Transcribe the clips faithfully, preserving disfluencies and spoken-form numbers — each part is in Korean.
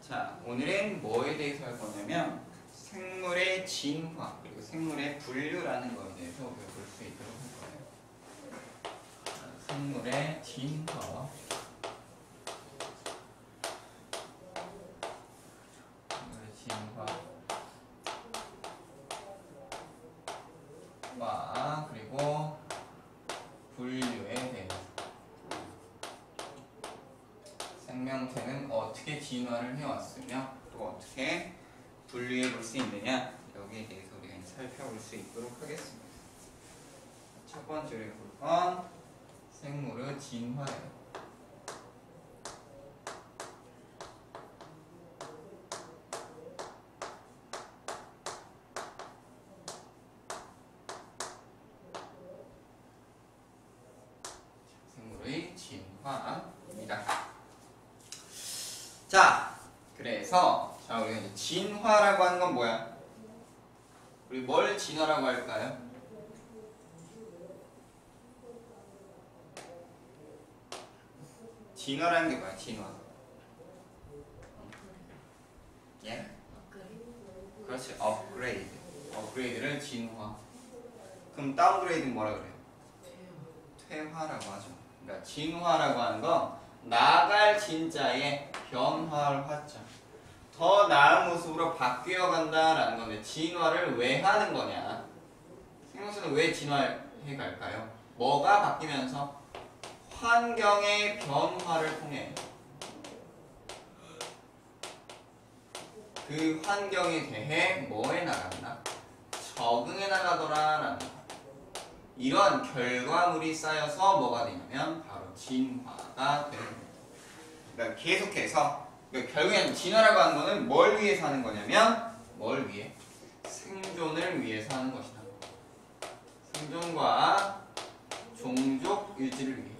자, 오늘은 뭐에 대해서 할 거냐면 생물의 진화 그리고 생물의 분류라는 거에 대해서 우리가 볼 수 있도록 할 거예요. 생물의 진화, 생물의 진화와 그리고 분류에 대해서 생명체는 어떻게 진화를 해왔으며 또 어떻게 분류해 볼 수 있느냐, 여기에 대해서 우리가 살펴볼 수 있도록 하겠습니다. 첫 번째로 볼 건 생물의 진화예요. 생물의 진화입니다. 자, 그래서 자, 우리가 이제 진화라고 하는 건 뭐야? 우리 뭘 진화라고 할까요? 진화라는 게 뭐야? 진화. 예? 그렇지. 업그레이드. 업그레이드를 진화. 그럼 다운그레이드는 뭐라 그래요? 퇴화라고 하죠. 그러니까 진화라고 하는 건 나아갈 진자의 변화할 화자. 더 나은 모습으로 바뀌어 간다라는 건데, 진화를 왜 하는 거냐? 생명체는 왜 진화해 갈까요? 뭐가 바뀌면서? 환경의 변화를 통해 그 환경에 대해 뭐해 나간다? 적응해 나가더라라는 거. 이런 결과물이 쌓여서 뭐가 되냐면 바로 진화가 되는 겁니다. 그러니까 계속해서, 그러니까 결국엔 진화라고 하는 거는 뭘 위해서 하는 거냐면 뭘 위해? 생존을 위해서 하는 것이다. 생존과 종족 유지를 위해.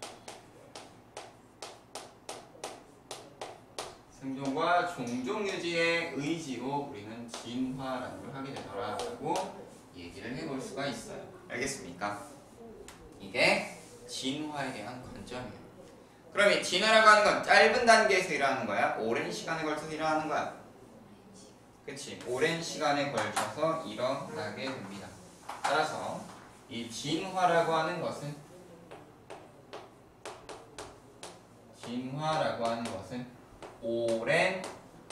생존과 종족 유지의 의지로 우리는 진화라는 걸 하게 되더라라고 얘기를 해볼 수가 있어요. 알겠습니까? 이게 진화에 대한 관점이에요. 그럼 이 진화라고 하는 건 짧은 단계에서 일어나는 거야? 오랜 시간에 걸쳐서 일어나는 거야? 그치? 오랜 시간에 걸쳐서 일어나게 됩니다. 따라서 이 진화라고 하는 것은 진화라고 하는 것은 오랜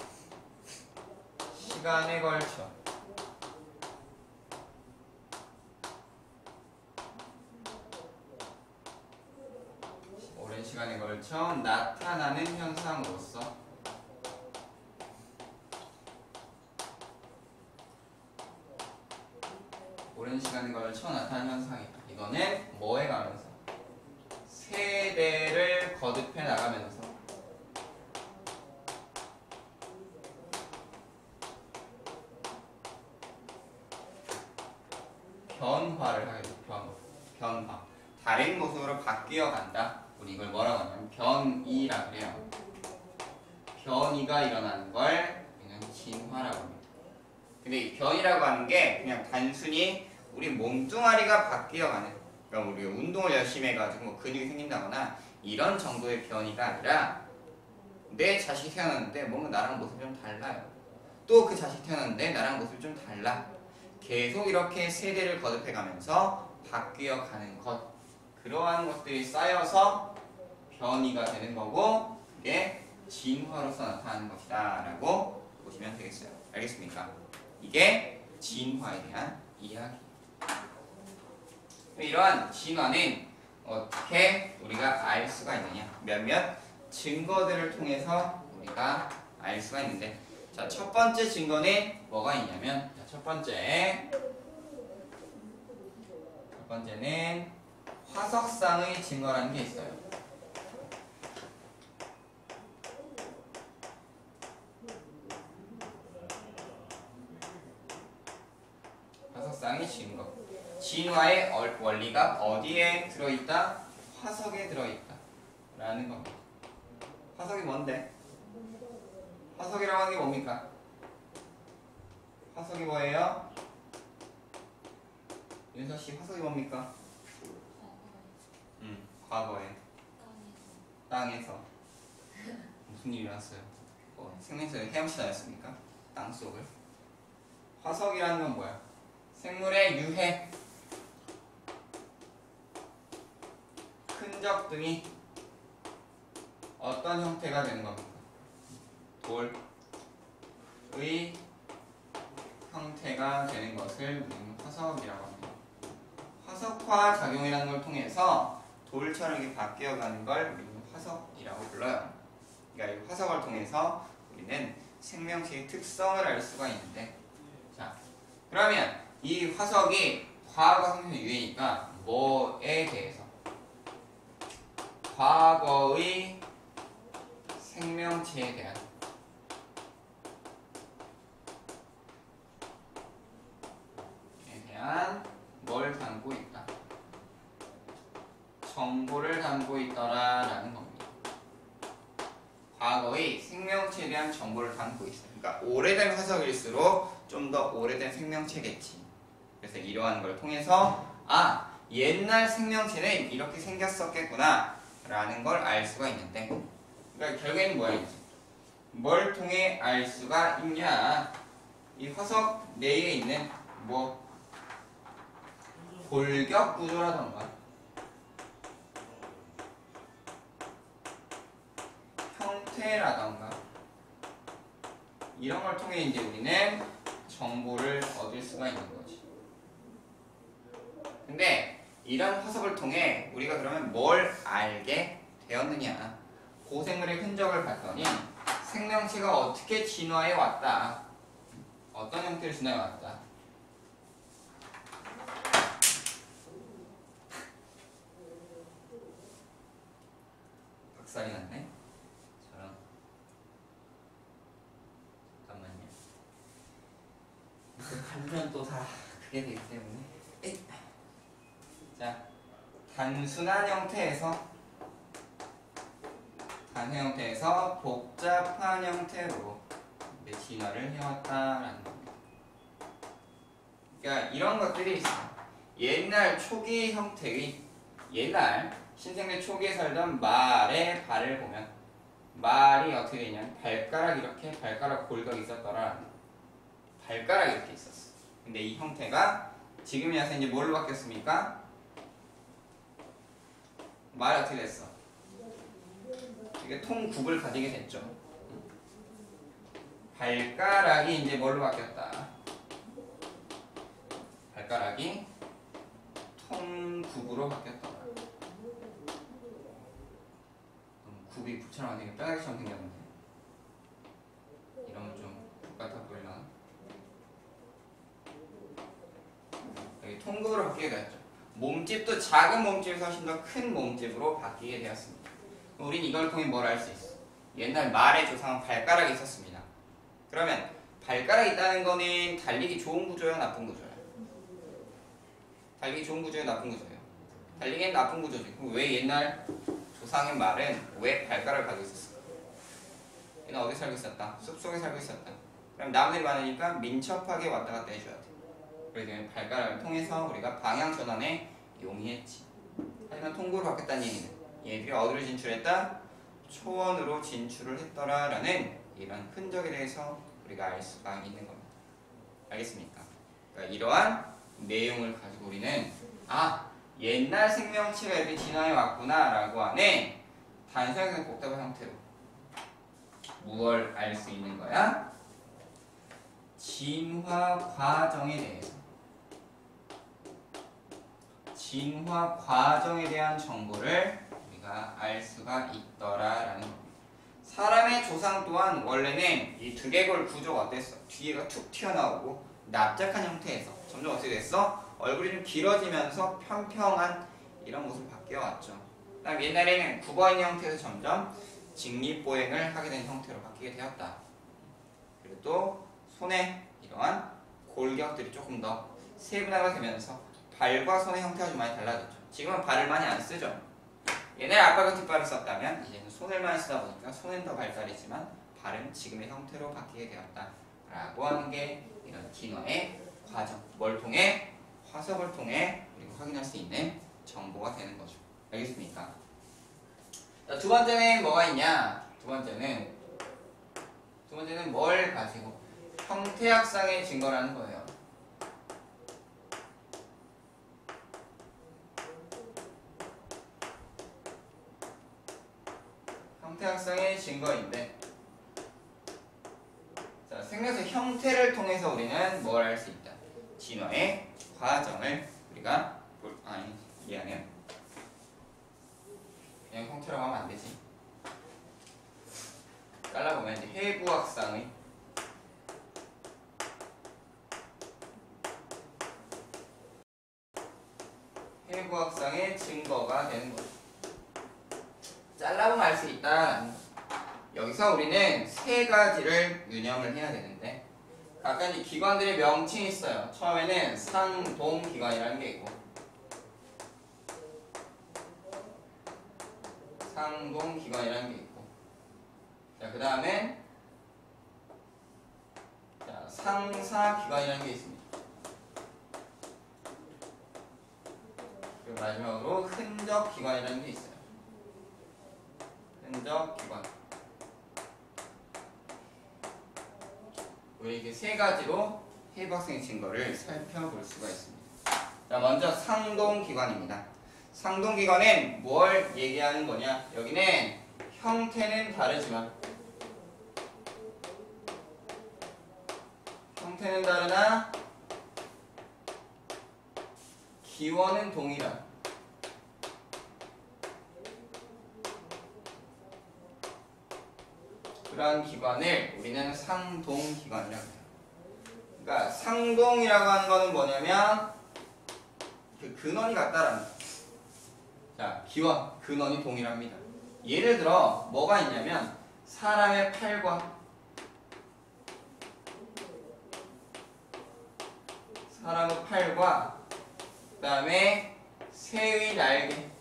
시간에 걸쳐 오랜 시간에 걸쳐 나타나는 현상으로서 오랜 시간에 걸쳐 나타나는 현상이다. 이거는 뭐에 가면서? 세대를 거듭해 나가면서 변화를 하게 돼. 변화. 변화. 다른 모습으로 바뀌어 간다. 우리 이걸 뭐라고 하냐면 변이라 그래요. 변이가 일어나는 걸 우리는 진화라고 합니다. 근데 이 변이라고 하는 게 그냥 단순히 우리 몸뚱아리가 바뀌어 가는, 그러니까 우리가 운동을 열심히 해가지고 뭐 근육이 생긴다거나 이런 정도의 변이가 아니라 내 자식이 태어났는데 뭔가 나랑 모습이 좀 달라요. 또 그 자식이 태어났는데 나랑 모습이 좀 달라. 계속 이렇게 세대를 거듭해 가면서 바뀌어 가는 것, 그러한 것들이 쌓여서 변이가 되는 거고, 그게 진화로서 나타나는 것이다 라고 보시면 되겠어요. 알겠습니까? 이게 진화에 대한 이야기. 이러한 진화는 어떻게 우리가 알 수가 있느냐? 몇몇 증거들을 통해서 우리가 알 수가 있는데, 자, 첫 번째 증거는 뭐가 있냐면, 자, 첫 번째 첫 번째는 화석상의 증거라는 게 있어요. 화석상의 증거. 진화의 원리가 어디에 들어있다? 화석에 들어있다 라는 겁니다. 화석이 뭔데? 화석이라고 하는 게 뭡니까? 화석이 뭐예요? 윤서씨, 화석이 뭡니까? 음, 과거에 땅에서 무슨 일이 났어요? 어, 생명체를 헤엄치다녔습니까? 땅속을. 화석이라는 건 뭐야? 생물의 유해, 흔적 등이 어떤 형태가 되는 겁니까? 돌의 형태가 되는 것을 우리는 화석이라고 합니다. 화석화 작용이라는 걸 통해서 돌처럼 이렇게 바뀌어가는 걸 우리는 화석이라고 불러요. 그러니까 이 화석을 통해서 우리는 생명체의 특성을 알 수가 있는데, 자, 그러면 이 화석이 과거 생명체 유해니까 뭐에 대해서? 과거의 생명체에 대한 에 대한 뭘 담고 있다? 정보를 담고 있더라라는 겁니다. 과거의 생명체에 대한 정보를 담고 있어요. 그러니까 오래된 화석일수록 좀 더 오래된 생명체겠지. 그래서 이러한 걸 통해서 아, 옛날 생명체는 이렇게 생겼었겠구나 라는 걸 알 수가 있는데, 그러니까 결국에는 뭐야? 뭘 통해 알 수가 있냐? 이 화석 내에 있는 뭐 골격 구조라던가 형태라던가 이런 걸 통해 이제 우리는 정보를 얻을 수가 있는 거지. 근데 이런 화석을 통해 우리가 그러면 뭘 알게 되었느냐? 고생물의 흔적을 봤더니 생명체가 어떻게 진화해 왔다. 어떤 형태로 진화해 왔다. 박살이 났네. 저런. 잠깐만요. 간주는 또 다 그게 되기 때문에. 에이. 자, 단순한 형태에서 단순한 형태에서 복잡한 형태로 진화를 해왔다라는 겁니다. 그러니까 이런 것들이 있어요. 옛날 초기 형태의 옛날 신생대 초기에 살던 말의 발을 보면 말이 어떻게 되냐면 발가락 이렇게 발가락 골격이 있었더라. 발가락이 이렇게 있었어. 근데 이 형태가 지금이 와서 이제 뭘로 바뀌었습니까? 말이 어떻게 됐어? 이게 통굽을 가지게 됐죠. 발가락이 이제 뭘로 바뀌었다? 발가락이 통굽으로 바뀌었더라. 굽이 굽처럼 생긴 뼈다귀처럼 생겼는데 이러면 좀 똑같아 보이려나? 여기 통굽으로 바뀌게 되었죠. 몸집도 작은 몸집에서 훨씬 더 큰 몸집으로 바뀌게 되었습니다. 우린 이걸 통해 뭘 알 수 있어? 옛날 말의 조상은 발가락이 있었습니다. 그러면 발가락이 있다는 거는 달리기 좋은 구조예요, 나쁜 구조예요? 달리기 좋은 구조예요, 나쁜 구조예요? 달리기엔 나쁜 구조지. 그럼 왜 옛날 조상의 말은 왜 발가락을 가지고 있었을까? 얘는 어디 살고 있었다? 숲속에 살고 있었다. 그럼 나무들이 많으니까 민첩하게 왔다 갔다 해줘야 돼. 그래서 발가락을 통해서 우리가 방향 전환에 용이했지. 하지만 통구로 바뀌었다는 얘기는 얘들이 어디로 진출했다? 초원으로 진출을 했더라라는 이런 흔적에 대해서 우리가 알 수가 있는 겁니다. 알겠습니까? 그러니까 이러한 내용을 가지고 우리는 아, 옛날 생명체가 이렇게 진화해 왔구나 라고 하는 단순하게 복잡한 형태로 무엇을 알 수 있는 거야? 진화 과정에 대해서 진화 과정에 대한 정보를 우리가 알 수가 있더라라는 겁니다. 사람의 조상 또한 원래는 이 두개골 구조가 어땠어? 뒤에가 툭 튀어나오고 납작한 형태에서 점점 어떻게 됐어? 얼굴이 좀 길어지면서 평평한 이런 모습으로 바뀌어왔죠. 그다음 옛날에는 굽어있는 형태에서 점점 직립보행을 하게 된 형태로 바뀌게 되었다. 그리고 또 손에 이러한 골격들이 조금 더 세분화가 되면서 발과 손의 형태가 좀 많이 달라졌죠. 지금은 발을 많이 안 쓰죠. 옛날에 아빠가 뒷발을 썼다면 이제는 손을 많이 쓰다 보니까 손은 더 발달이지만 발은 지금의 형태로 바뀌게 되었다 라고 하는 게 이런 진화의 과정. 뭘 통해? 화석을 통해 우리가 확인할 수 있는 정보가 되는 거죠. 알겠습니까? 자, 두 번째는 뭐가 있냐? 두 번째는 번째는 뭘 가지고? 형태학상의 증거라는 거예요. 형태학상의 증거인데, 자, 생명체 형태를 통해서 우리는 뭘 할 수 있다? 진화의 과정을 우리가 볼, 아니 이해하네요. 그냥 형태라고 하면 안 되지. 잘라보면 이제 해부학상의 해부학상의 증거가 되는 거죠. 잘라보면 알 수 있다라는 거죠. 여기서 우리는 세 가지를 유념을 해야 되는데, 각각 이제 기관들의 명칭이 있어요. 처음에는 상동기관이라는 게 있고, 상동기관이라는 게 있고, 자, 그 다음에 자, 상사기관이라는 게 있습니다. 그리고 마지막으로 흔적기관이라는 게 있어요. 흔적기관. 우리 이렇게 세 가지로 해부학상의 증거를 살펴볼 수가 있습니다. 자, 먼저 상동기관입니다. 상동기관은 뭘 얘기하는 거냐? 여기는 형태는 다르지만 형태는 다르나 기원은 동일한 그러한 기관을 우리는 상동기관이라고 해요. 그러니까 상동이라고 하는 거는 뭐냐면 그 근원이 같다라는 거예요. 자, 기원, 근원이 동일합니다. 예를 들어 뭐가 있냐면 사람의 팔과 사람의 팔과 그 다음에 새의 날개,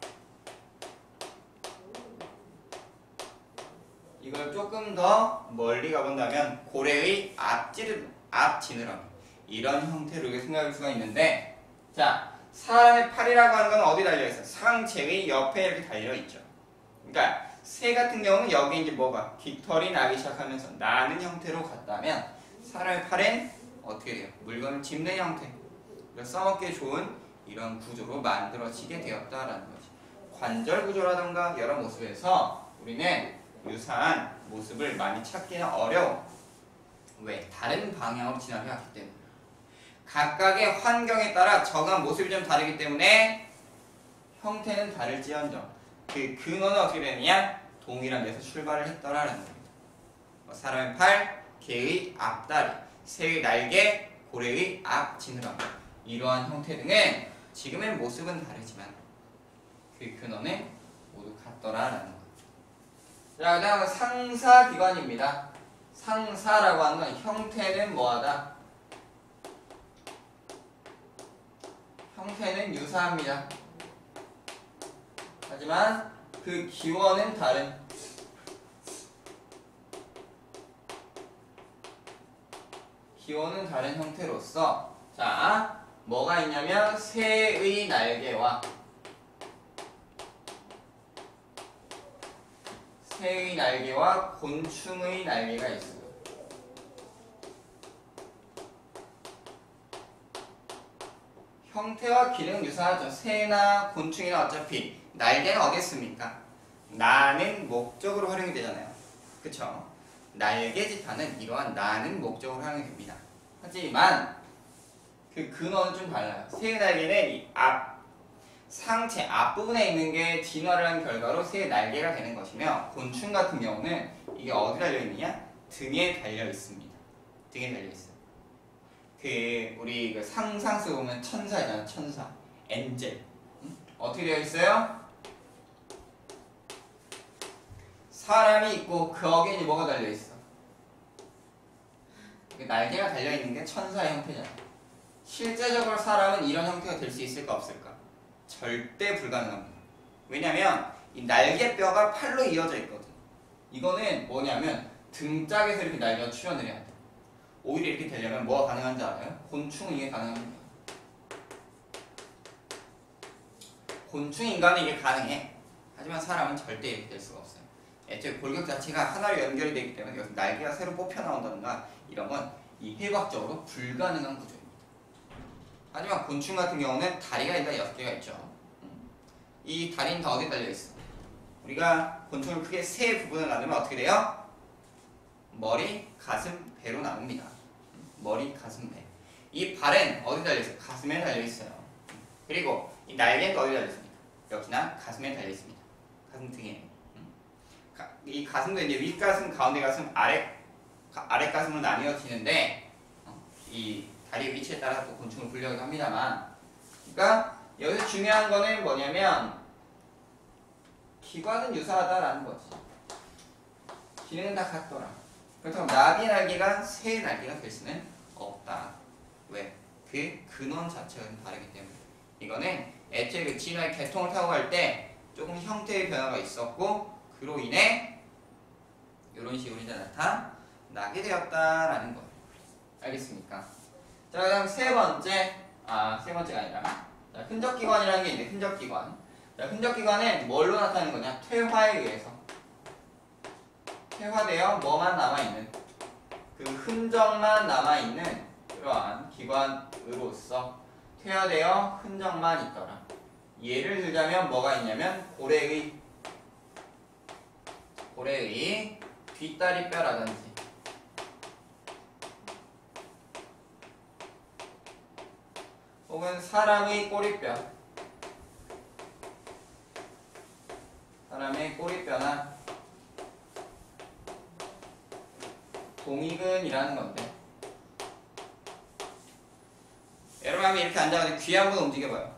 이걸 조금 더 멀리 가본다면 고래의 앞지르, 앞지느러미, 이런 형태로 생각할 수가 있는데, 자, 사람의 팔이라고 하는 건 어디 달려있어? 상체의 옆에 이렇게 달려있죠. 그러니까 새 같은 경우는 여기 이제 뭐가 깃털이 나기 시작하면서 나는 형태로 갔다면, 사람의 팔은 어떻게 돼요? 물건을 짚는 형태, 써먹기 좋은 이런 구조로 만들어지게 되었다라는 거지. 관절 구조라던가 여러 모습에서 우리는 유사한 모습을 많이 찾기는 어려워. 왜? 다른 방향으로 진화를 해왔기 때문에. 각각의 환경에 따라 정한 모습이 좀 다르기 때문에 형태는 다를지언정 그 근원은 어떻게 되느냐? 동일한 데서 출발을 했더라라는 겁니다. 사람의 팔, 개의 앞다리, 새의 날개, 고래의 앞지느러미, 이러한 형태 등은 지금의 모습은 다르지만 그 근원은 모두 같더라라는 거예요. 자, 그 다음은 상사기관입니다. 상사라고 하는 건 형태는 뭐하다? 형태는 유사합니다. 하지만 그 기원은 다른, 기원은 다른 형태로서, 자, 뭐가 있냐면 새의 날개와 새의 날개와 곤충의 날개가 있어요. 형태와 기능 유사하죠. 새나 곤충이나 어차피 날개는 어디 있습니까? 나는 목적으로 활용이 되잖아요. 그쵸? 날개짓하는 이러한 나는 목적으로 활용이 됩니다. 하지만 그 근원은 좀 달라요. 새의 날개는 이 앞, 상체 앞부분에 있는 게 진화를 한 결과로 새의 날개가 되는 것이며, 곤충 같은 경우는 이게 어디 달려있느냐? 등에 달려있습니다. 등에 달려있어요. 그 우리 그 상상 속 보면 천사잖아. 천사, 엔젤. 응? 어떻게 되어 있어요? 사람이 있고 거기에 이제 뭐가 달려있어? 날개가 달려있는 게 천사의 형태잖아. 실제적으로 사람은 이런 형태가 될 수 있을까 없을까? 절대 불가능합니다. 왜냐면 이 날개뼈가 팔로 이어져 있거든. 이거는 뭐냐면 등짝에서 이렇게 날개가 출현을 해야 돼. 오히려 이렇게 되려면 뭐가 가능한지 알아요? 곤충은 이게 가능합니다. 곤충, 인간은 이게 가능해. 하지만 사람은 절대 이렇게 될 수가 없어요. 애초에 골격 자체가 하나로 연결이 되기 때문에 여기서 날개가 새로 뽑혀 나온다든가 이런 건 이 해부학적으로 불가능한 구조입니다. 하지만 곤충 같은 경우는 다리가 일단 여섯 개가 있죠. 이 다리는 다 어디에 달려있어? 우리가 곤충을 크게 세 부분을 나누면 어떻게 돼요? 머리, 가슴, 배로 나눕니다. 머리, 가슴, 배. 이 발은 어디 달려있어요? 가슴에 달려있어요. 그리고 이 날개는 어디 달려있습니까? 역시나 가슴에 달려있습니다. 가슴 등에. 이 가슴도 이제 윗가슴, 가운데 가슴, 아래, 아래 가슴으로 나뉘어지는데 이 다리 위치에 따라 또 곤충을 분류하기도 합니다만, 그러니까 여기서 중요한 거는 뭐냐면 기관은 유사하다라는 거지. 기능은 다 같더라. 그렇다면 나비의 날개가 새의 날개가 될 수는 없다. 왜? 그 근원 자체가 다르기 때문에. 이거는 애초에 그 진화의 개통을 타고 갈 때 조금 형태의 변화가 있었고 그로 인해 이런 식으로 이제 나타나게 되었다라는 거예요. 알겠습니까? 자, 그다음 세 번째, 아, 세 번째가 아니라 자, 흔적기관이라는 게 있는데 흔적기관. 자, 흔적기관은 뭘로 나타나는 거냐? 퇴화에 의해서. 퇴화되어 뭐만 남아있는, 그 흔적만 남아있는 그러한 기관으로서 퇴화되어 흔적만 있더라. 예를 들자면 뭐가 있냐면 고래의 고래의 뒷다리뼈라든지 혹은 사람의 꼬리뼈, 사람의 꼬리뼈나 동이근이라는 건데, 여러분 한번 이렇게 앉아가지고 귀 한번 움직여봐요.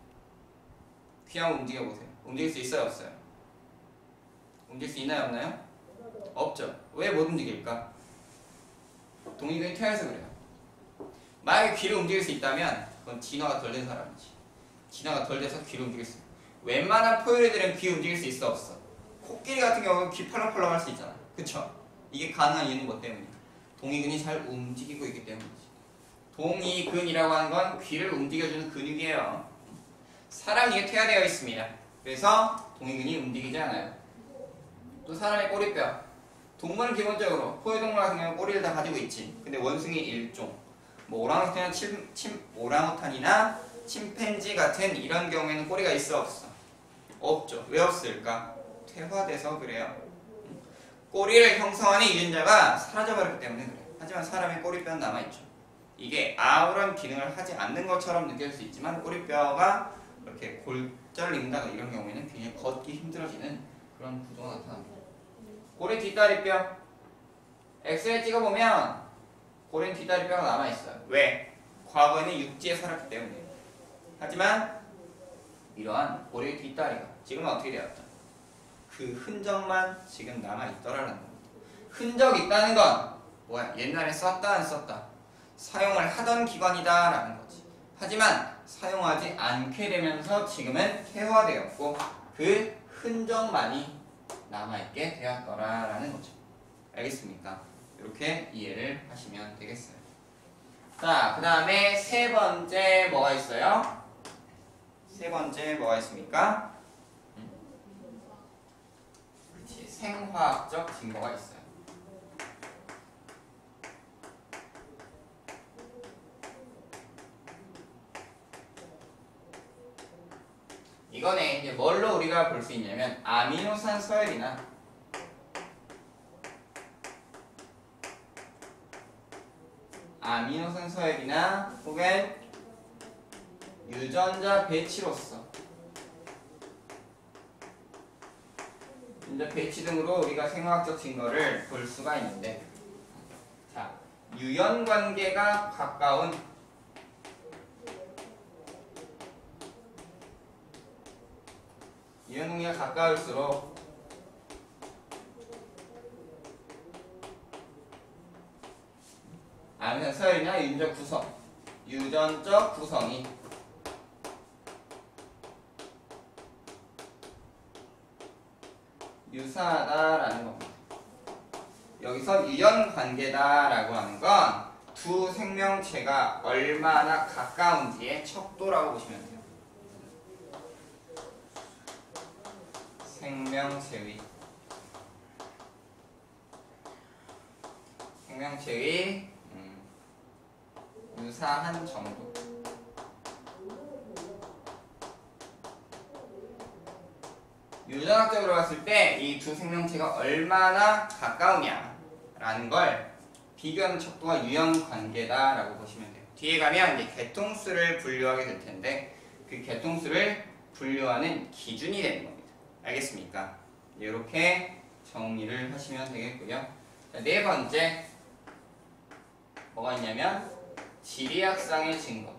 귀 한번 움직여보세요. 움직일 수 있어요, 없어요? 움직일 수 있나요, 없나요? 없죠. 왜 못 움직일까? 동이근이 퇴화해서 그래요. 만약에 귀를 움직일 수 있다면 그건 진화가 덜 된 사람이지. 진화가 덜 돼서 귀를 움직일 수 있어. 웬만한 포유류들은 귀 움직일 수 있어, 없어? 코끼리 같은 경우는 귀 펄럭펄럭 할 수 있잖아. 그쵸? 이게 가능한 이유는 뭐 때문이야? 동이근이 잘 움직이고 있기 때문이지. 동이근이라고 하는 건 귀를 움직여주는 근육이에요. 사람 이게 퇴화되어 있습니다. 그래서 동이근이 움직이지 않아요. 또 사람의 꼬리뼈. 동물은 기본적으로 포유동물 같은 경우는 꼬리를 다 가지고 있지. 근데 원숭이 일종, 뭐 오랑우탄이나 침, 침, 오랑우탄이나 침팬지 같은 이런 경우에는 꼬리가 있어, 없어? 없죠. 왜 없을까? 퇴화돼서 그래요. 꼬리를 형성하는 유전자가 사라져버렸기 때문에 그래요. 하지만 사람의 꼬리뼈는 남아있죠. 이게 아무런 기능을 하지 않는 것처럼 느낄 수 있지만 꼬리뼈가 이렇게 골절린다거나 이런 경우에는 굉장히 걷기 힘들어지는 그런 구조가 나타납니다. 고래 뒷다리뼈, 엑스레이 찍어보면 고래 뒷다리뼈가 남아있어요. 왜? 과거에는 육지에 살았기 때문에. 하지만 이러한 고래 뒷다리가 지금은 어떻게 되었다? 그 흔적만 지금 남아있더라는 겁니다. 흔적이 있다는 건 뭐야? 옛날에 썼다 안 썼다? 사용을 하던 기관이다 라는 거지. 하지만 사용하지 않게 되면서 지금은 퇴화되었고 그 흔적만이 남아있게 되었더라 라는 거죠. 알겠습니까? 이렇게 이해를 하시면 되겠어요. 자, 그 다음에 세 번째 뭐가 있어요? 세 번째 뭐가 있습니까? 음. 그렇지, 생화학적 증거가 있어요. 이거는 이제 뭘로 우리가 볼 수 있냐면 아미노산 서열이나 아미노산 서열이나 혹은 유전자 배치로서 유전자 배치 등으로 우리가 생화학적 증거를 볼 수가 있는데, 자, 유연 관계가 가까운 유연 관계가 가까울수록 아미노산 서열이나 유전자 구성, 유전적 구성이 유사하다라는 겁니다. 여기서 유연 관계다라고 하는 건 두 생명체가 얼마나 가까운지의 척도라고 보시면 돼요. 생명체의 생명체의 음, 유사한 정도. 유전학적으로 봤을 때 이 두 생명체가 얼마나 가까우냐라는 걸 비교하는 척도가 유형관계다라고 보시면 돼요. 뒤에 가면 이제 개통수를 분류하게 될 텐데 그 개통수를 분류하는 기준이 되는 겁니다. 알겠습니까? 이렇게 정리를 하시면 되겠고요. 자, 네 번째 뭐가 있냐면 지리학상의 증거.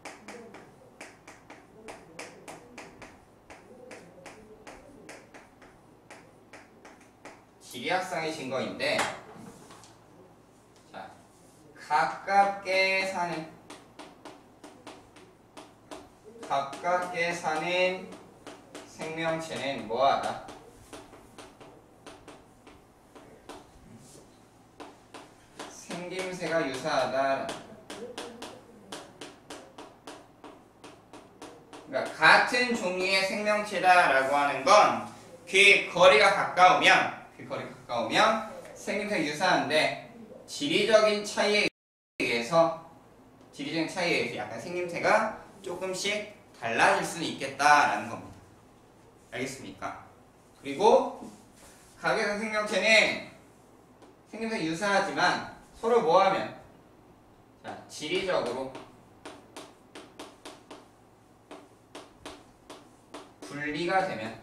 지리학상의 증거인데, 자, 가깝게 사는 가깝게 사는 생명체는 뭐하다? 생김새가 유사하다. 그러니까 같은 종류의 생명체다라고 하는 건 그 거리가 가까우면 그 거리가 가까우면 생김새가 유사한데 지리적인 차이에 의해서 지리적인 차이에 의해서 약간 생김새가 조금씩 달라질 수는 있겠다라는 겁니다. 알겠습니까? 그리고 각의 생명체는 생김새가 유사하지만 서로 뭐하면 자, 지리적으로 분리가 되면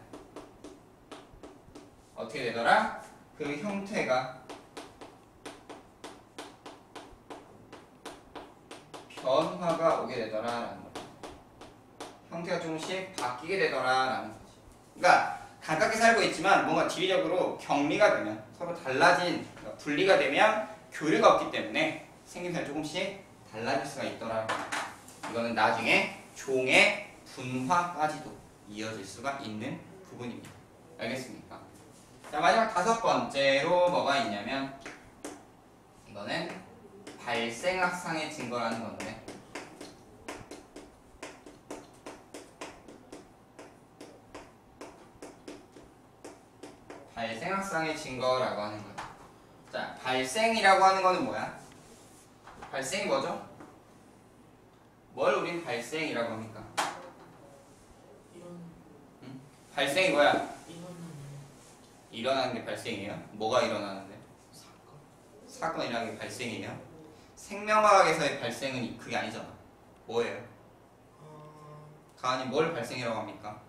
어떻게 되더라? 그 형태가 변화가 오게 되더라라는 거죠. 형태가 조금씩 바뀌게 되더라라는 거지. 그러니까 가깝게 살고 있지만 뭔가 지리적으로 격리가 되면 서로 달라진 그러니까 분리가 되면 교류가 없기 때문에 생김새가 조금씩 달라질 수가 있더라. 이거는 나중에 종의 분화까지도 이어질 수가 있는 부분입니다. 알겠습니까? 자, 마지막 다섯 번째로 뭐가 있냐면 이거는 발생학상의 증거라는 건데 발생학상의 증거라고 하는 거예요. 자, 발생이라고 하는 거는 뭐야? 발생이 뭐죠? 뭘 우린 발생이라고 합니까? 응? 발생이 뭐야? 일어나는 게 발생이에요? 뭐가 일어나는데? 사건. 사건이라는 게 발생이에요? 생명과학에서의 발생은 그게 아니잖아. 뭐예요? 어... 가은이 뭘 발생이라고 합니까?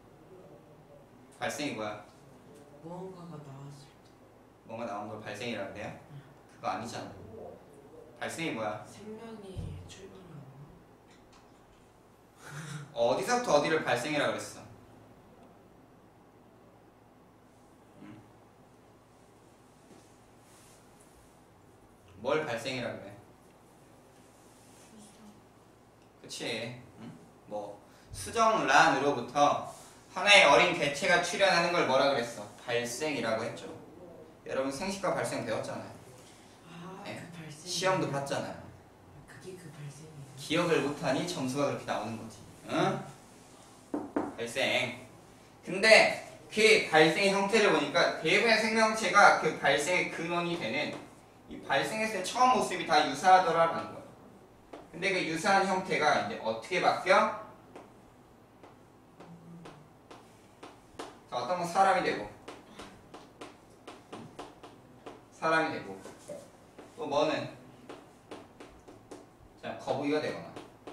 발생이 뭐야? 무언가가 나왔을 때. 뭔가 나온 걸 발생이라고 해요? 응. 그거 아니잖아. 발생이 뭐야? 생명이 출발하는 거? 어디서부터 어디를 발생이라고 그랬어? 뭘 발생이라고 해? 그치? 응? 뭐 수정란으로부터 하나의 어린 개체가 출현하는 걸 뭐라 그랬어? 발생이라고 했죠. 여러분 생식과 발생 배웠잖아요. 아, 네. 그 발생. 시험도 봤잖아요. 그게 그 발생이에요. 기억을 못하니 점수가 그렇게 나오는 거지. 응? 발생. 근데 그 발생의 형태를 보니까 대부분의 생명체가 그 발생의 근원이 되는 이 발생했을 때 처음 모습이 다 유사하더라라는 거예요. 근데 그 유사한 형태가 이제 어떻게 바뀌어? 자, 어떤 건 사람이 되고 사람이 되고 또 뭐는 자, 거북이가 되거나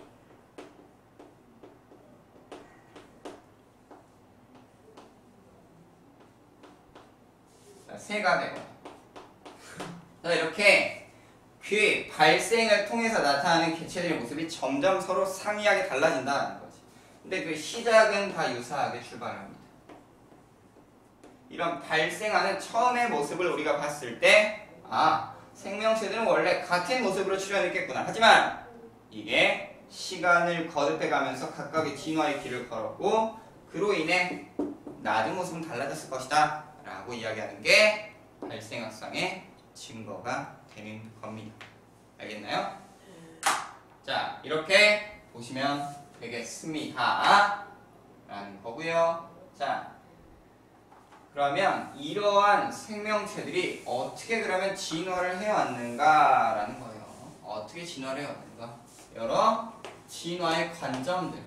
자, 새가 되거나 이렇게 그 발생을 통해서 나타나는 개체들의 모습이 점점 서로 상이하게 달라진다는 거지. 근데 그 시작은 다 유사하게 출발합니다. 이런 발생하는 처음의 모습을 우리가 봤을 때 아, 생명체들은 원래 같은 모습으로 출현했겠구나. 하지만 이게 시간을 거듭해 가면서 각각의 진화의 길을 걸었고 그로 인해 낮은 모습은 달라졌을 것이다 라고 이야기하는 게 발생학상의 증거가 되는 겁니다. 알겠나요? 자, 이렇게 보시면 되겠습니다. 라는 거고요. 자, 그러면 이러한 생명체들이 어떻게 그러면 진화를 해왔는가라는 거예요. 어떻게 진화를 해왔는가? 여러 진화의 관점들,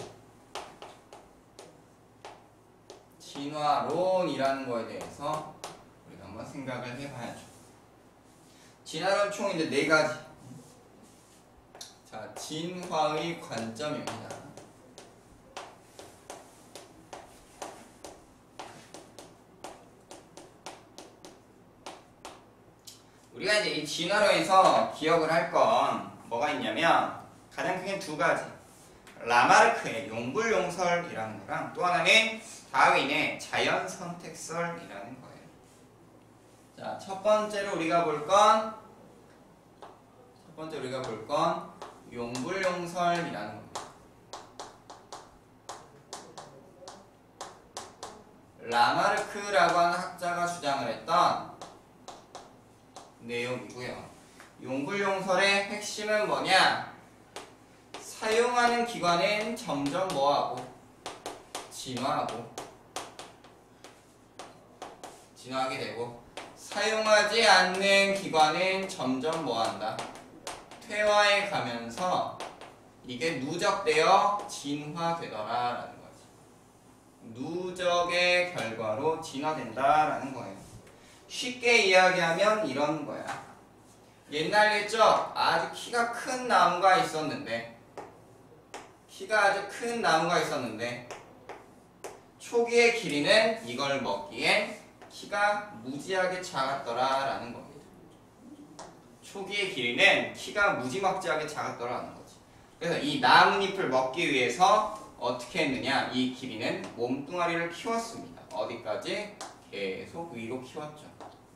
진화론이라는 거에 대해서 우리가 한번 생각을 해봐야죠. 진화론 총 이제 네 가지. 자, 진화의 관점입니다. 우리가 이제 이 진화론에서 기억을 할 건 뭐가 있냐면 가장 크게 두 가지. 라마르크의 용불용설이라는 거랑 또 하나는 다윈의 자연선택설이라는 거예요. 자, 첫 번째로 우리가 볼 건, 첫 번째 우리가 볼 건 용불용설이라는 겁니다. 라마르크라고 하는 학자가 주장을 했던 내용이고요. 용불용설의 핵심은 뭐냐? 사용하는 기관은 점점 뭐하고? 진화하고 진화하게 되고, 사용하지 않는 기관은 점점 뭐한다? 퇴화해 가면서 이게 누적되어 진화되더라라는 거지. 누적의 결과로 진화된다라는 거예요. 쉽게 이야기하면 이런 거야. 옛날 옛적 아주 키가 큰 나무가 있었는데, 키가 아주 큰 나무가 있었는데 초기의 길이는 이걸 먹기엔 키가 무지하게 작았더라라는 겁니다. 초기의 길이는 키가 무지막지하게 작았더라라는 거지. 그래서 이 나뭇잎을 먹기 위해서 어떻게 했느냐? 이 길이는 몸뚱아리를 키웠습니다. 어디까지? 계속 위로 키웠죠.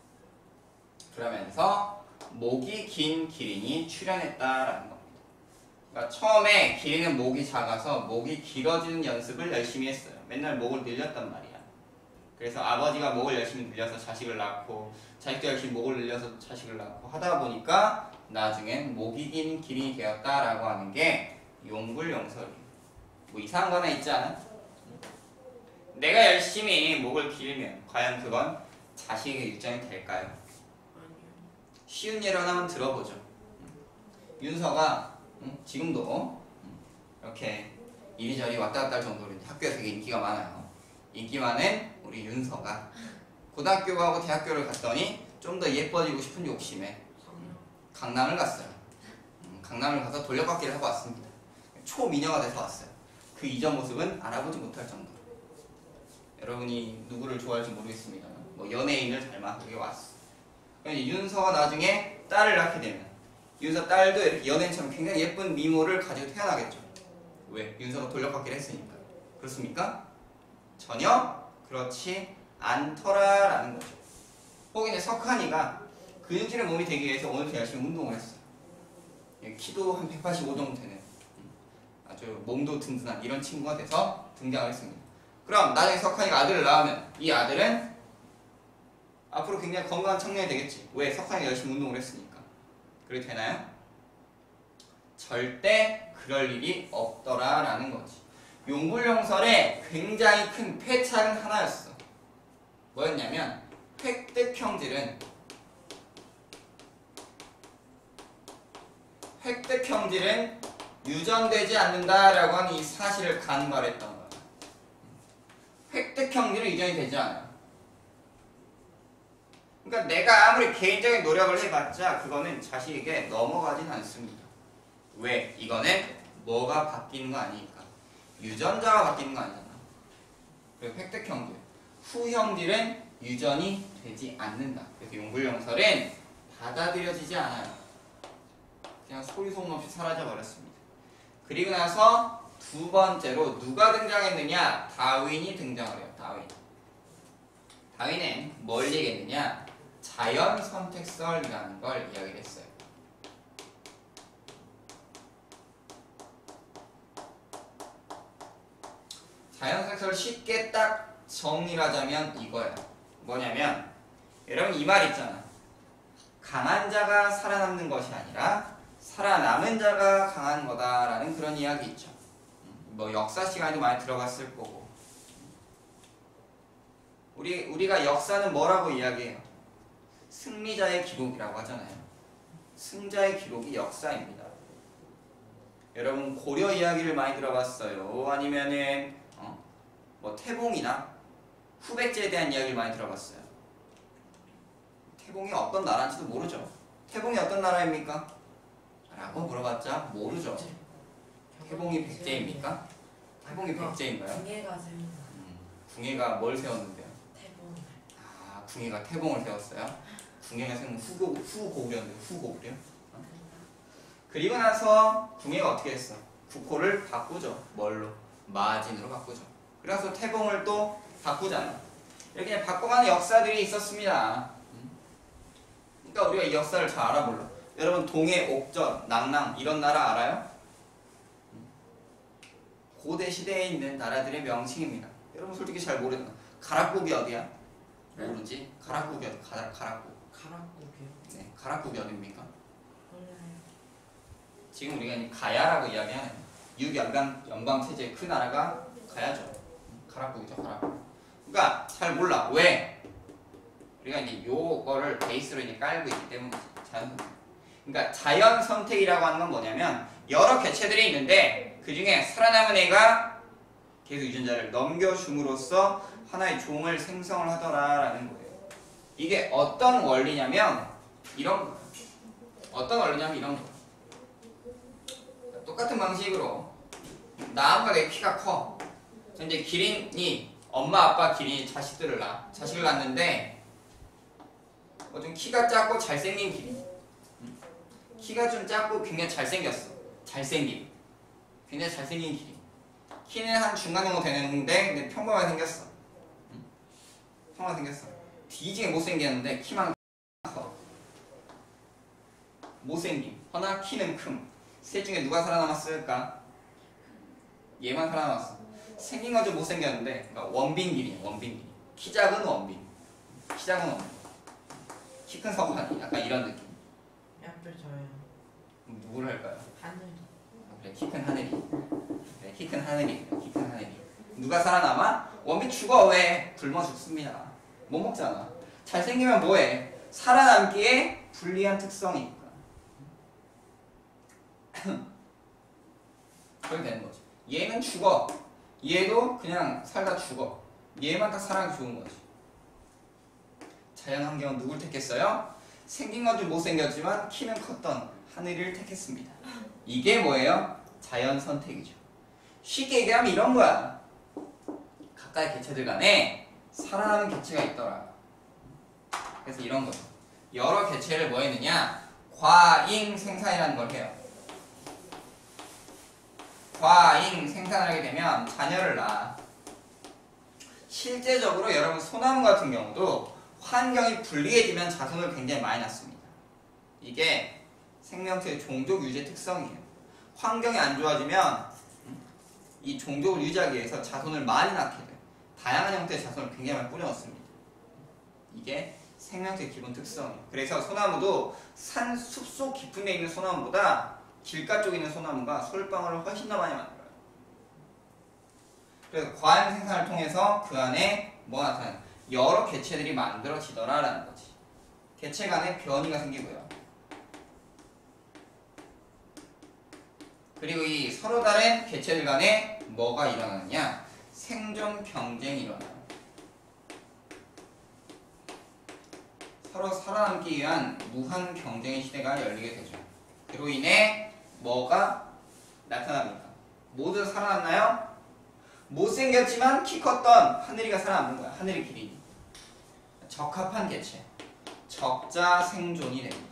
그러면서 목이 긴 기린이 출현했다라는 겁니다. 그러니까 처음에 기린은 목이 작아서 목이 길어지는 연습을 열심히 했어요. 맨날 목을 늘렸단 말이야. 그래서 아버지가 목을 열심히 늘려서 자식을 낳고, 자식도 열심히 목을 늘려서 자식을 낳고 하다 보니까 나중엔 목이 긴 기린이 되었다라고 하는 게 용불용설이에요. 뭐 이상한 거 하나 있지 않아? 내가 열심히 목을 길면 과연 그건 자식에게 유전이 될까요? 아니요. 쉬운 예로 하나만 들어보죠. 윤서가 응? 지금도 응? 이렇게 이리저리 왔다 갔다 할 정도로 학교에 되게 인기가 많아요. 인기 많은 우리 윤서가 고등학교 가고 대학교를 갔더니 좀 더 예뻐지고 싶은 욕심에 성령. 강남을 갔어요. 음, 강남을 가서 돌려받기를 하고 왔습니다. 초미녀가 돼서 왔어요. 그 이전 모습은 알아보지 못할 정도로. 여러분이 누구를 좋아할지 모르겠습니다만 뭐 연예인을 닮아 여기 왔어. 그러니까 윤서가 나중에 딸을 낳게 되면 윤서 딸도 이렇게 연예인처럼 굉장히 예쁜 미모를 가지고 태어나겠죠. 왜? 윤서가 돌려받기를 했으니까. 그렇습니까? 전혀 그렇지 않더라라는 거죠. 혹은 이제 석한이가 근육질의 몸이 되기 위해서 오늘도 열심히 운동을 했어요. 키도 한 백팔십오 정도 되는 아주 몸도 든든한 이런 친구가 돼서 등장을 했습니다. 그럼 나중에 석한이가 아들을 낳으면 이 아들은 앞으로 굉장히 건강한 청년이 되겠지. 왜? 석한이가 열심히 운동을 했으니까. 그렇게 되나요? 절대 그럴 일이 없더라라는 거지. 용불용설의 굉장히 큰 폐차는 하나였어. 뭐였냐면 획득형질은 획득형질은 유전되지 않는다라고 하는 이 사실을 간과했던 거야. 획득형질은 유전이 되지 않아요. 그러니까 내가 아무리 개인적인 노력을 해봤자 그거는 자식에게 넘어가진 않습니다. 왜? 이거는 뭐가 바뀌는 거 아니니까. 유전자가 바뀌는 거 아니잖아. 그리고 획득형질, 후형질은 유전이 되지 않는다. 그래서 용불용설은 받아들여지지 않아요. 그냥 소리소문 없이 사라져 버렸습니다. 그리고 나서 두 번째로 누가 등장했느냐? 다윈이 등장을 해요. 다윈. 다윈은 뭘 얘기했느냐? 자연선택설이라는 걸 이야기를 했어요. 자연선택설을 쉽게 딱 정리를 하자면 이거야. 뭐냐면 여러분 이 말 있잖아. 강한 자가 살아남는 것이 아니라 살아남은 자가 강한 거다라는 그런 이야기 있죠. 뭐 역사 시간에도 많이 들어봤을 거고 우리, 우리가 역사는 뭐라고 이야기해요? 승리자의 기록이라고 하잖아요. 승자의 기록이 역사입니다. 여러분 고려 이야기를 많이 들어봤어요? 아니면은 어, 뭐 태봉이나 후백제에 대한 이야기를 많이 들어봤어요? 태봉이 어떤 나라인지도 모르죠. 태봉이 어떤 나라입니까? 라고 물어봤자 모르죠. 태봉이 백제입니까? 태봉이 백제인가요? 궁예가 세운 음, 궁예가 뭘 세웠는데요? 태봉. 아, 궁예가 태봉을 세웠어요? 궁예가 세운 후고, 후고구려인데요. 후고구려? 어? 그리고 나서 궁예가 어떻게 했어? 국호를 바꾸죠. 뭘로? 마진으로 바꾸죠. 그래서 태봉을 또 바꾸잖아요. 이렇게 바꿔가는 역사들이 있었습니다. 그러니까 우리가 이 역사를 잘 알아볼라. 여러분 동해, 옥전, 낙랑 이런 나라 알아요? 고대 시대에 있는 나라들의 명칭입니다. 여러분 솔직히 잘 모르는 가락국이 어디야? 모르지? 가락국이 어디? 가락, 가락국. 가락국이요. 네, 가락국이 어디입니까? 몰라요. 지금 우리가 이 가야라고 이야기하는 육연방 연방 체제의 그 나라가 가야죠. 가락국이죠, 가락국. 그러니까 잘 몰라. 왜? 우리가 이제 요거를 베이스로 이제 깔고 있기 때문에 자연 선택. 그러니까 자연 선택이라고 하는 건 뭐냐면 여러 개체들이 있는데 그 중에 살아남은 애가 계속 유전자를 넘겨줌으로써 하나의 종을 생성을 하더라라는 거예요. 이게 어떤 원리냐면 이런 거. 어떤 원리냐면 이런 거. 똑같은 방식으로 나하고 내 키가 커. 근데 기린이 엄마 아빠 기린이 자식들을 낳아. 자식을 낳는데 어, 좀 키가 작고 잘생긴 기린. 응? 키가 좀 작고 굉장히 잘생겼어. 잘생긴. 굉장히 잘생긴 기린. 키는 한 중간 정도 되는데 근데 평범하게 생겼어. 응? 평범하게 생겼어. 뒤지게 못생겼는데 키만 커. 못생김. 허나 키는 큼. 셋 중에 누가 살아남았을까? 얘만 살아남았어. 생긴 건 좀 못생겼는데 그러니까 원빈 기린. 원빈 기린. 키 작은 원빈. 키 작은 원빈. 키 큰 서구하니 약간 이런 느낌. 옆에 저요. 누구를 할까요? 하늘이. 그래 키 큰 하늘이. 그래 키 큰 하늘이. 키 큰 하늘이. 누가 살아남아? 원빈 죽어. 왜? 굶어 죽습니다. 못 먹잖아. 잘생기면 뭐해? 살아남기에 불리한 특성이 있다. 그렇게 되는 거지. 얘는 죽어. 얘도 그냥 살다 죽어. 얘만 딱 살아가기 좋은 거지. 자연 환경은 누굴 택했어요? 생긴 건 좀 못생겼지만 키는 컸던 하늘이를 택했습니다. 이게 뭐예요? 자연 선택이죠. 쉽게 얘기하면 이런 거야. 각각의 개체들 간에 살아남은 개체가 있더라. 그래서 이런 거죠. 여러 개체를 뭐 했느냐? 과잉 생산이라는 걸 해요. 과잉 생산을 하게 되면 자녀를 낳아. 실제적으로 여러분 소나무 같은 경우도 환경이 불리해지면 자손을 굉장히 많이 낳습니다. 이게 생명체의 종족 유지 특성이에요. 환경이 안 좋아지면 이 종족을 유지하기 위해서 자손을 많이 낳게 돼요. 다양한 형태의 자손을 굉장히 많이 뿌려넣습니다. 이게 생명체의 기본 특성이에요. 그래서 소나무도 산, 숲속 깊은 데 있는 소나무보다 길가 쪽에 있는 소나무가 솔방울을 훨씬 더 많이 만들어요. 그래서 과잉 생산을 통해서 그 안에 뭐가 나타나요? 여러 개체들이 만들어지더라라는 거지. 개체 간에 변이가 생기고요. 그리고 이 서로 다른 개체들 간에 뭐가 일어나느냐? 생존 경쟁이 일어나요. 서로 살아남기 위한 무한 경쟁의 시대가 열리게 되죠. 그로 인해 뭐가 나타납니까? 모두 살아남나요? 못생겼지만 키 컸던 하늘이가 살아남는 거야. 하늘의 기린. 적합한 개체. 적자 생존이 됩니다.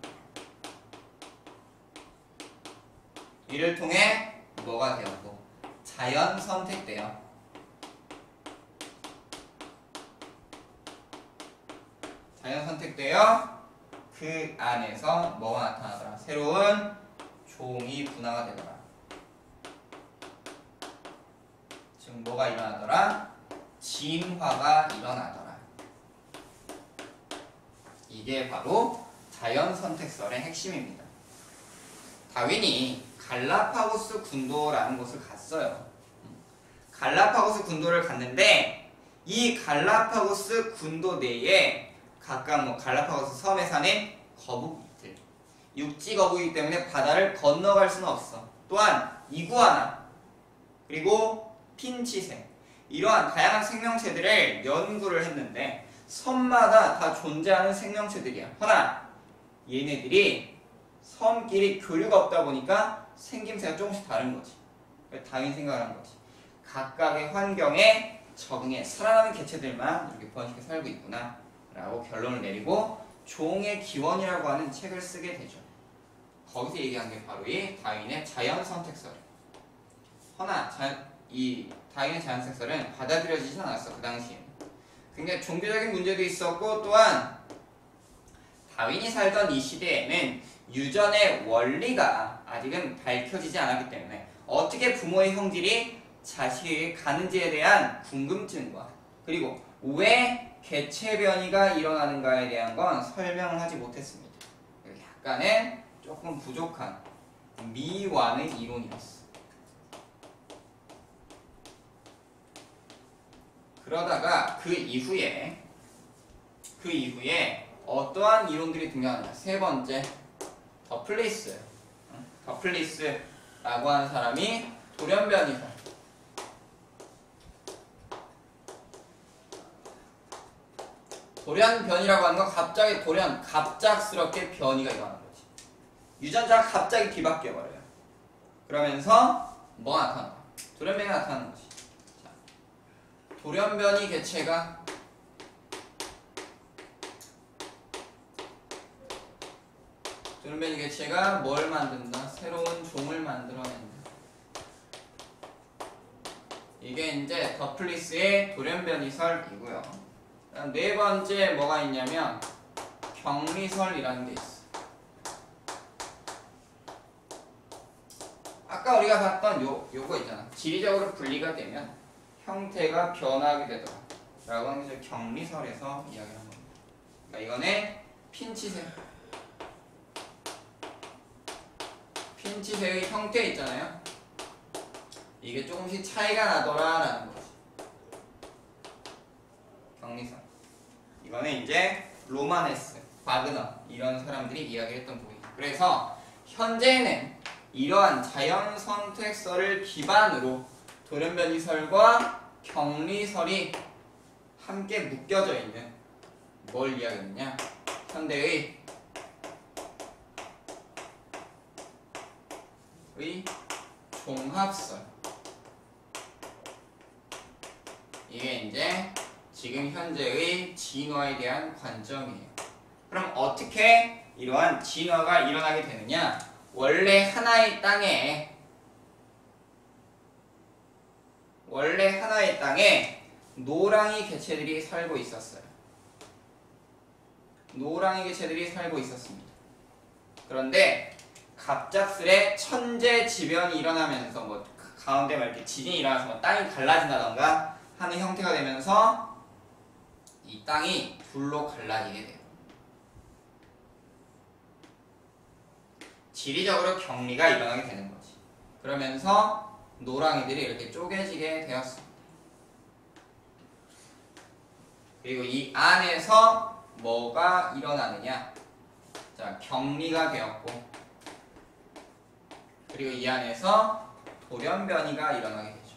이를 통해 뭐가 되었고? 자연 선택돼요. 자연 선택되어 그 안에서 뭐가 나타나더라? 새로운 종이 분화가 되더라. 지금 뭐가 일어나더라? 진화가 일어나더라. 이게 바로 자연 선택설의 핵심입니다. 다윈이 갈라파고스 군도라는 곳을 갔어요. 갈라파고스 군도를 갔는데 이 갈라파고스 군도 내에 각각 뭐 갈라파고스 섬에 사는 거북이들, 육지 거북이기 때문에 바다를 건너갈 수는 없어. 또한 이구아나 그리고 핀치새 이러한 다양한 생명체들을 연구를 했는데 섬마다 다 존재하는 생명체들이야. 허나 얘네들이 섬끼리 교류가 없다 보니까 생김새가 조금씩 다른 거지. 당연히 생각을 한 거지. 각각의 환경에 적응해 살아남은 개체들만 이렇게 번식해 살고 있구나 라고 결론을 내리고 종의 기원이라고 하는 책을 쓰게 되죠. 거기서 얘기한 게 바로 이 다윈의 자연선택설. 허나 자, 이 다윈의 자연선택설은 받아들여지지 않았어. 그 당시에 굉장히 종교적인 문제도 있었고, 또한 다윈이 살던 이 시대에는 유전의 원리가 아직은 밝혀지지 않았기 때문에 어떻게 부모의 형질이 자식에게 가는지에 대한 궁금증과 그리고 왜 개체 변이가 일어나는가에 대한 건 설명을 하지 못했습니다. 약간은 조금 부족한 미완의 이론이었어. 그러다가 그 이후에 그 이후에 어떠한 이론들이 등장하냐. 세 번째, 더플리스. 더플리스라고 하는 사람이 돌연변이설. 돌연변이라고 하는 건 갑자기 돌연, 갑작스럽게 변이가 일어나는 거지. 유전자가 갑자기 뒤바뀌어 버려요. 그러면서 뭐가 나타나? 돌연변이가 나타나는 거지. 자, 돌연변이 개체가 돌연변이 개체가 뭘 만든다? 새로운 종을 만들어낸다. 이게 이제 더플리스의 돌연변이설이고요. 네 번째 뭐가 있냐면 격리설이라는 게 있어. 아까 우리가 봤던 요, 요거 있잖아. 지리적으로 분리가 되면 형태가 변하게 되더라 라고 하는 게 격리설에서 이야기를 한 겁니다. 그러니까 이거는 핀치새. 핀치새의 형태 있잖아요. 이게 조금씩 차이가 나더라 라는 거지. 격리설. 이거는 이제 로마네스, 바그너 이런 사람들이 이야기했던 부분이에요. 그래서 현재는 이러한 자연선택설을 기반으로 돌연변이설과 격리설이 함께 묶여져 있는 뭘 이야기하느냐? 현대의 의 종합설. 이게 이제 지금 현재의 진화에 대한 관점이에요. 그럼 어떻게 이러한 진화가 일어나게 되느냐? 원래 하나의 땅에 원래 하나의 땅에 노랑이 개체들이 살고 있었어요. 노랑이 개체들이 살고 있었습니다. 그런데 갑작스레 천재지변이 일어나면서 뭐 가운데 막 이렇게 지진이 일어나서 뭐 땅이 갈라진다던가 하는 형태가 되면서 이 땅이 둘로 갈라지게 돼요. 지리적으로 격리가 일어나게 되는 거지. 그러면서 노랑이들이 이렇게 쪼개지게 되었습니다. 그리고 이 안에서 뭐가 일어나느냐? 자, 격리가 되었고, 그리고 이 안에서 돌연변이가 일어나게 되죠.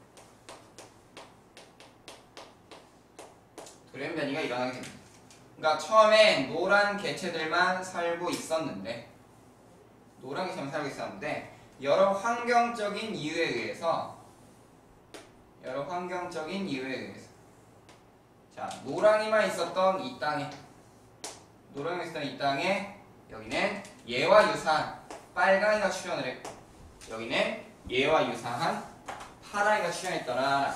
돌연변이가 일어나게 됩니다. 그러니까 처음에 노란 개체들만 살고 있었는데, 노란 개체만 살고 있었는데 여러 환경적인 이유에 의해서 여러 환경적인 이유에 의해서 자, 노랑이만 있었던 이 땅에 노랑이 있었던 이 땅에 여기는 얘와 유사한 빨강이가 출현을 했고, 여기는 얘와 유사한 파랑이가 출현했더라.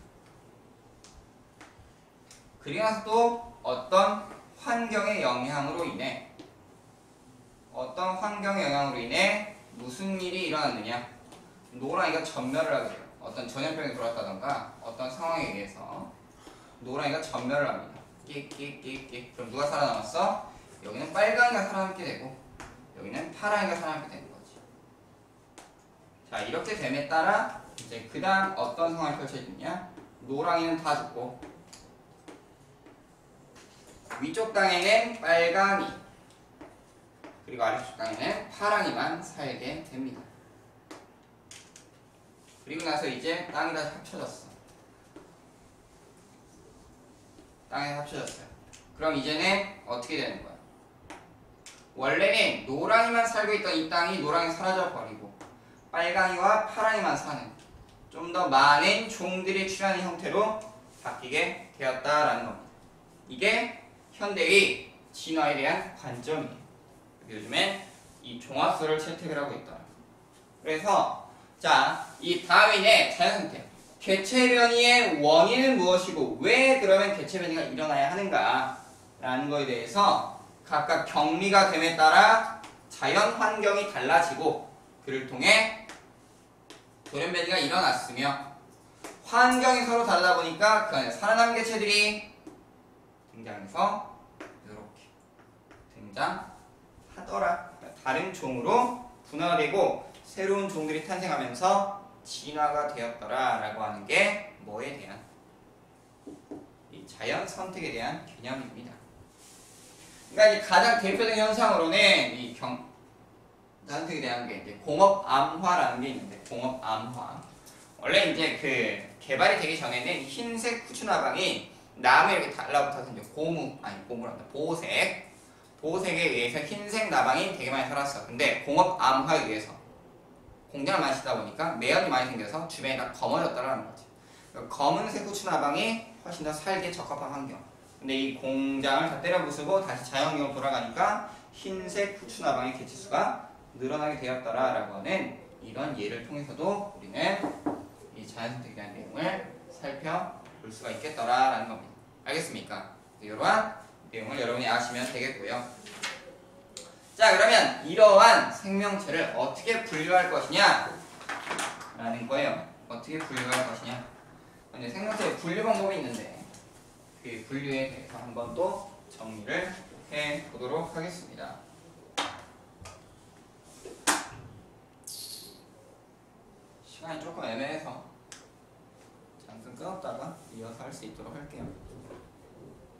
그리고 나서 또 어떤 환경의 영향으로 인해 어떤 환경의 영향으로 인해 무슨 일이 일어났느냐? 노랑이가 전멸을 하게 돼요. 어떤 전염병이 돌았다던가 어떤 상황에 의해서 노랑이가 전멸을 합니다. 끼끼끼끼. 그럼 누가 살아남았어? 여기는 빨강이가 살아남게 되고 여기는 파랑이가 살아남게 되는 거지. 자, 이렇게 됨에 따라 이제 그 다음 어떤 상황이 펼쳐지느냐? 노랑이는 다 죽고 위쪽 땅에는 빨강이 그리고 아래쪽 땅에는 파랑이만 살게 됩니다. 그리고 나서 이제 땅이 다시 합쳐졌어. 땅에 합쳐졌어요. 그럼 이제는 어떻게 되는 거야? 원래는 노랑이만 살고 있던 이 땅이 노랑이 사라져 버리고 빨강이와 파랑이만 사는 좀 더 많은 종들이 출현하는 형태로 바뀌게 되었다라는 겁니다. 이게 현대의 진화에 대한 관점이에요. 요즘엔 이 종합설을 채택을 하고 있다. 그래서 자, 이 다윈의 자연선택 개체 변이의 원인은 무엇이고 왜 그러면 개체 변이가 일어나야 하는가 라는 거에 대해서 각각 격리가 됨에 따라 자연 환경이 달라지고 그를 통해 돌연 변이가 일어났으며 환경이 서로 다르다 보니까 그 안에 살아남은 개체들이 등장해서 이렇게 등장하더라. 다른 종으로 분화되고 새로운 종들이 탄생하면서 진화가 되었더라 라고 하는 게 뭐에 대한 이 자연 선택에 대한 개념입니다. 그러니까 이제 가장 대표적인 현상으로는 이 경, 선택에 대한 게 이제 공업 암화라는 게 있는데 공업 암화 원래 이제 그 개발이 되기 전에는 흰색 후추나방이 나무에 이렇게 달라붙어서 이제 고무 아니 고무란다 보색 보색에 의해서 흰색 나방이 되게 많이 살았어. 근데 공업 암화에 의해서 공장을 많이 쓰다 보니까 매연이 많이 생겨서 주변이 다 검어졌다라는 거지. 그러니까 검은색 후추나방이 훨씬 더 살기에 적합한 환경. 근데 이 공장을 다 때려 부수고 다시 자연환경으로 돌아가니까 흰색 후추나방의 개체수가 늘어나게 되었더라라고 하는 이런 예를 통해서도 우리는 이 자연선택에 대한 내용을 살펴볼 수가 있겠더라라는 겁니다. 알겠습니까? 이러한 내용을 여러분이 아시면 되겠고요. 자, 그러면 이러한 생명체를 어떻게 분류할 것이냐 라는 거예요. 어떻게 분류할 것이냐. 근데 생명체의 분류 방법이 있는데 그 분류에 대해서 한번 또 정리를 해보도록 하겠습니다. 시간이 조금 애매해서 잠깐 끊었다가 이어서 할 수 있도록 할게요.